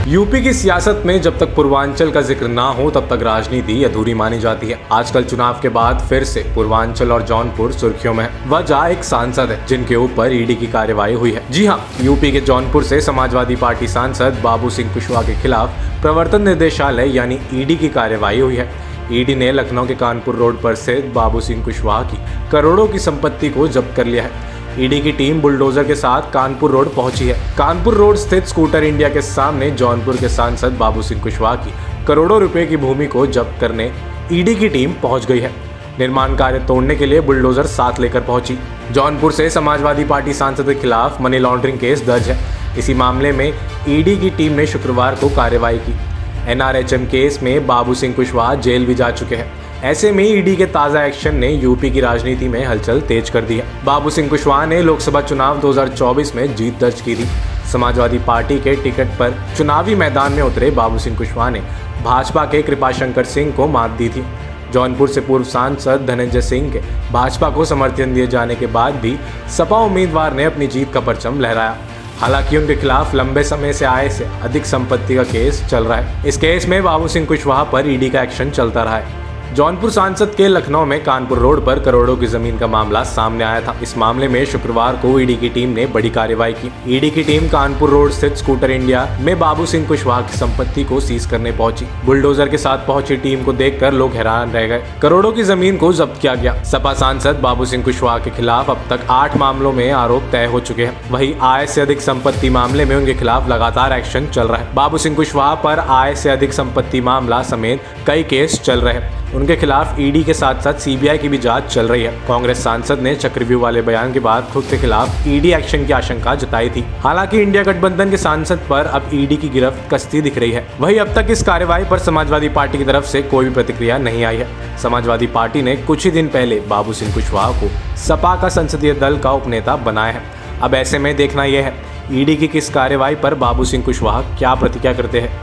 UP की सियासत में जब तक पूर्वांचल का जिक्र ना हो तब तक राजनीति अधूरी मानी जाती है। आजकल चुनाव के बाद फिर से पूर्वांचल और जौनपुर सुर्खियों में है। वजह एक सांसद है जिनके ऊपर ईडी की कार्यवाही हुई है। जी हाँ, यूपी के जौनपुर से समाजवादी पार्टी सांसद बाबू सिंह कुशवाहा के खिलाफ प्रवर्तन निदेशालय यानी ईडी की कार्यवाही हुई है। ईडी ने लखनऊ के कानपुर रोड पर स्थित बाबू सिंह कुशवाहा की करोड़ों की संपत्ति को जब्त कर लिया है। ईडी की टीम बुलडोजर के साथ कानपुर रोड पहुंची है। कानपुर रोड स्थित स्कूटर इंडिया के सामने जौनपुर के सांसद बाबू सिंह कुशवाहा की करोड़ों रुपए की भूमि को जब्त करने ईडी की टीम पहुंच गई है। निर्माण कार्य तोड़ने के लिए बुलडोजर साथ लेकर पहुंची। जौनपुर से समाजवादी पार्टी सांसद के खिलाफ मनी लॉन्ड्रिंग केस दर्ज है। इसी मामले में ईडी की टीम ने शुक्रवार को कार्रवाई की। एनआरएचएम केस में बाबू सिंह कुशवाहा जेल भी जा चुके हैं। ऐसे में ईडी के ताज़ा एक्शन ने यूपी की राजनीति में हलचल तेज कर दी है। बाबू सिंह कुशवाहा ने लोकसभा चुनाव 2024 में जीत दर्ज की थी। समाजवादी पार्टी के टिकट पर चुनावी मैदान में उतरे बाबू सिंह कुशवाहा ने भाजपा के कृपाशंकर सिंह को मात दी थी। जौनपुर से पूर्व सांसद धनंजय सिंह के भाजपा को समर्थन दिए जाने के बाद भी सपा उम्मीदवार ने अपनी जीत का परचम लहराया। हालांकि उनके खिलाफ लंबे समय से आय से अधिक संपत्ति का केस चल रहा है। इस केस में बाबू सिंह कुशवाहा पर ईडी का एक्शन चलता रहा है। जौनपुर सांसद के लखनऊ में कानपुर रोड पर करोड़ों की जमीन का मामला सामने आया था। इस मामले में शुक्रवार को ईडी की टीम ने बड़ी कार्रवाई की। ईडी की टीम कानपुर रोड स्थित स्कूटर इंडिया में बाबू सिंह कुशवाहा की संपत्ति को सीज करने पहुंची। बुलडोजर के साथ पहुंची टीम को देखकर लोग हैरान रह गए। करोड़ों की जमीन को जब्त किया गया। सपा सांसद बाबू सिंह कुशवाहा के खिलाफ अब तक 8 मामलों में आरोप तय हो चुके हैं। वहीं आय से अधिक संपत्ति मामले में उनके खिलाफ लगातार एक्शन चल रहा है। बाबू सिंह कुशवाहा पर आय से अधिक संपत्ति मामला समेत कई केस चल रहे हैं। उनके खिलाफ ईडी के साथ साथ सीबीआई की भी जांच चल रही है। कांग्रेस सांसद ने चक्रव्यूह वाले बयान के बाद खुद के खिलाफ ईडी एक्शन की आशंका जताई थी। हालांकि इंडिया गठबंधन के सांसद पर अब ईडी की गिरफ्त कसती दिख रही है। वहीं अब तक इस कार्रवाई पर समाजवादी पार्टी की तरफ से कोई भी प्रतिक्रिया नहीं आई है। समाजवादी पार्टी ने कुछ ही दिन पहले बाबू सिंह कुशवाहा को सपा का संसदीय दल का उपनेता बनाया है। अब ऐसे में देखना यह है ईडी की किस कार्रवाई पर बाबू सिंह कुशवाहा क्या प्रतिक्रिया करते हैं।